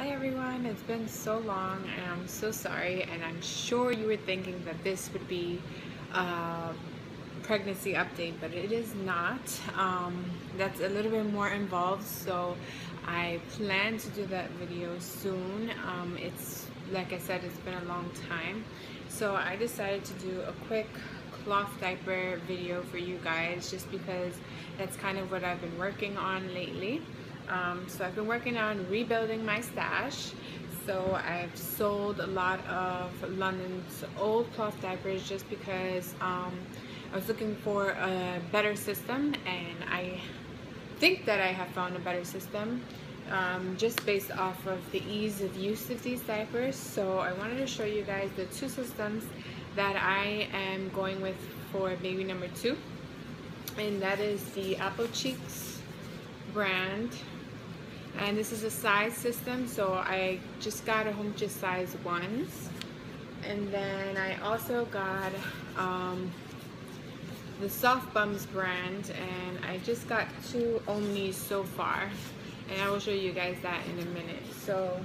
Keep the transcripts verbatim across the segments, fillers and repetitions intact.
Hi everyone, it's been so long and I'm so sorry, and I'm sure you were thinking that this would be a pregnancy update, but it is not. Um, that's a little bit more involved, so I plan to do that video soon. Um, it's like I said, it's been a long time, so I decided to do a quick cloth diaper video for you guys just because that's kind of what I've been working on lately. Um, so I've been working on rebuilding my stash. So I've sold a lot of London's old cloth diapers just because um, I was looking for a better system, and I think that I have found a better system um, just based off of the ease of use of these diapers. So I wanted to show you guys the two systems that I am going with for baby number two, and that is the Apple Cheeks brand. And this is a size system, so I just got a home just size ones, and then I also got um, the Soft Bums brand, and I just got two Omnis so far, and I will show you guys that in a minute. So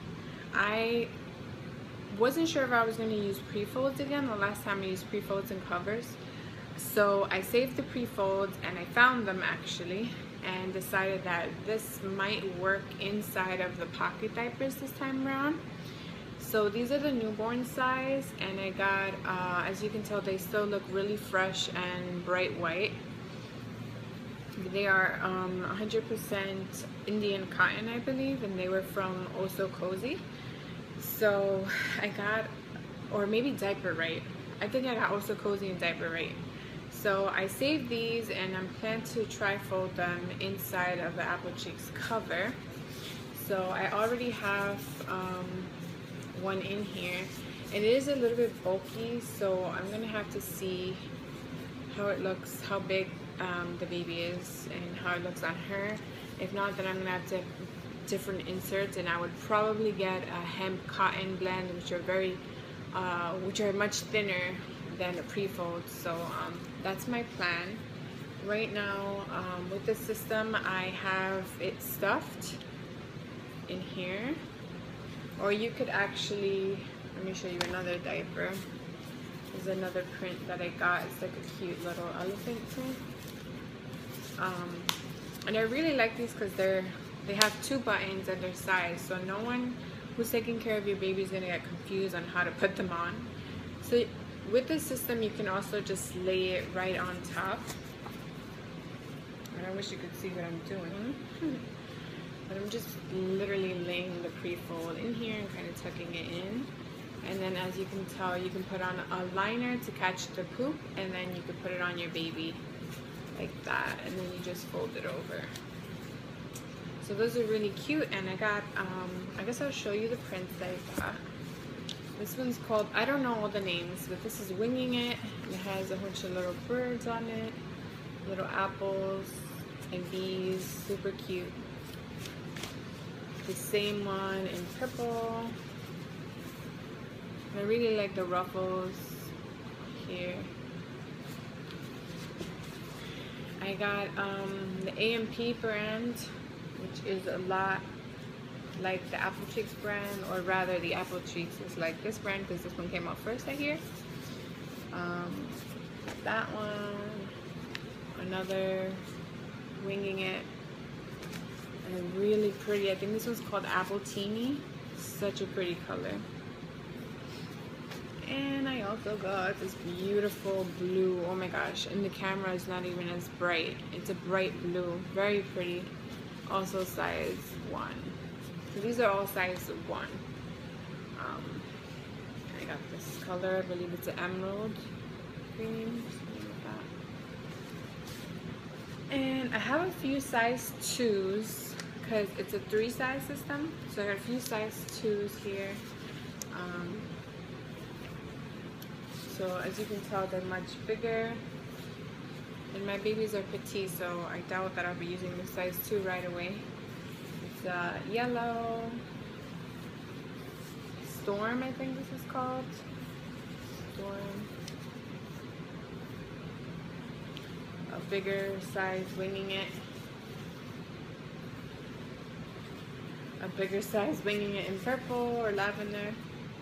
I wasn't sure if I was going to use pre-folds again. The last time I used pre-folds and covers, so I saved the pre-folds and I found them actually, and decided that this might work inside of the pocket diapers this time around. So these are the newborn size, and I got, uh, as you can tell, they still look really fresh and bright white. They are um, one hundred percent Indian cotton, I believe, and they were from Oh So Cozy. So I got, or maybe Diaper Right. I think I got Oh So Cozy and Diaper Right. So I saved these, and I'm planning to tri-fold them inside of the Apple Cheeks cover. So I already have um, one in here, and it is a little bit bulky, so I'm gonna have to see how it looks, how big um, the baby is, and how it looks on her. If not, then I'm gonna have to have different inserts, and I would probably get a hemp cotton blend, which are very, uh, which are much thinner than a pre-fold. So um, that's my plan right now. Um, with this system, I have it stuffed in here, or you could actually, let me show you another diaper. There's another print that I got. It's like a cute little elephant print, um, and I really like these because they're they have two buttons and their size, so no one who's taking care of your baby is gonna get confused on how to put them on. So with this system, you can also just lay it right on top. And I wish you could see what I'm doing. But I'm just literally laying the pre-fold in here and kind of tucking it in. And then, as you can tell, you can put on a liner to catch the poop, and then you can put it on your baby like that, and then you just fold it over. So those are really cute, and I got, um, I guess I'll show you the prints that I got. This one's called, I don't know all the names, but this is Winging It. It has a bunch of little birds on it, little apples and bees, super cute. The same one in purple. I really like the ruffles here. I got um, the A M P brand, which is a lot like the Apple Cheeks brand, or rather the Apple Cheeks is like this brand because this one came out first, I hear. Um, that one, another Winging It, and really pretty. I think this one's called Apple Teeny. Such a pretty color. And I also got this beautiful blue. Oh my gosh, and the camera is not even as bright. It's a bright blue, very pretty. Also size one. So these are all size one. Um, I got this color, I believe it's an emerald green, something like that. And I have a few size twos because it's a three size system. So I got a few size twos here. Um, so as you can tell, they're much bigger. And my babies are petite, so I doubt that I'll be using the size two right away. It's uh, yellow, Storm, I think this is called. Storm. A bigger size Winging It. a bigger size, winging it in purple or lavender,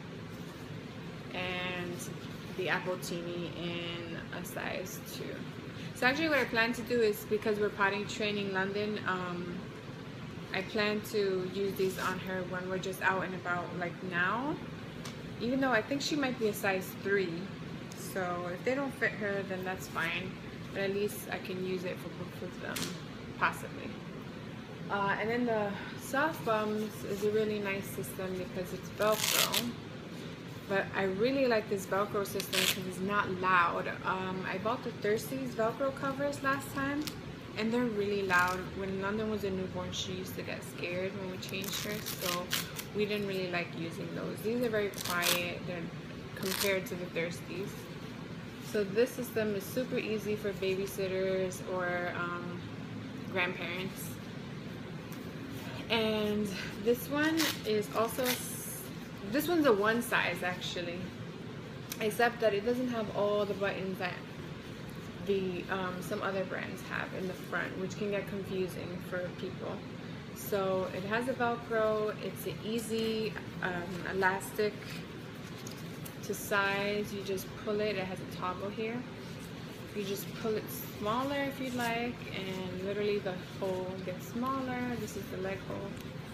and the Apple Teeny in a size two. So actually what I plan to do is, because we're potty training London, um, I plan to use these on her when we're just out and about, like now, even though I think she might be a size three. So if they don't fit her, then that's fine, but at least I can use it for both of them, possibly. Uh, and then the Soft Bums is a really nice system because it's Velcro. But I really like this Velcro system because it's not loud. Um, I bought the Thirsties Velcro covers last time, and they're really loud. When London was a newborn, she used to get scared when we changed her, so we didn't really like using those. These are very quiet. They're compared to the Thirsties. So this system is super easy for babysitters or um, grandparents. And this one is also, this one's a one size actually, except that it doesn't have all the buttons that the um, some other brands have in the front, which can get confusing for people. So it has a Velcro, it's an easy um, elastic to size. You just pull it, it has a toggle here. You just pull it smaller if you'd like, and literally the hole gets smaller. This is the leg hole.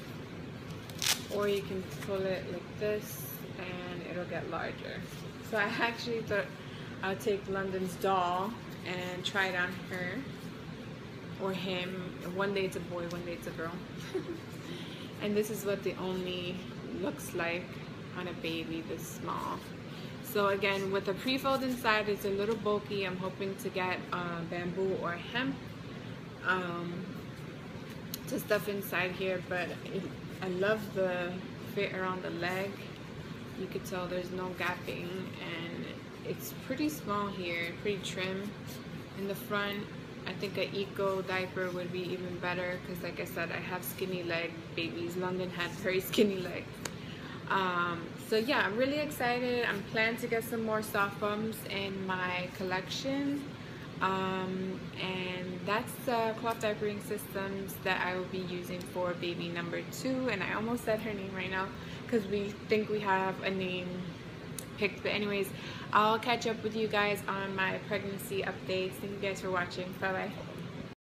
Or you can pull it like this and it'll get larger. So I actually thought I'll take London's doll and try it on her or him. One day it's a boy, one day it's a girl. And this is what the Only looks like on a baby this small. So again, with the pre-fold inside, it's a little bulky. I'm hoping to get uh, bamboo or hemp um, to stuff inside here, but it, I love the fit around the leg. You could tell there's no gapping, and it's pretty small here, pretty trim. In the front, I think an eco diaper would be even better because, like I said, I have skinny leg babies. London had very skinny legs. Um, so yeah, I'm really excited. I'm planning to get some more Soft Bums in my collection. Um, and that's the cloth diapering systems that I will be using for baby number two. And I almost said her name right now because we think we have a name picked. But anyways, I'll catch up with you guys on my pregnancy updates. Thank you guys for watching. Bye bye.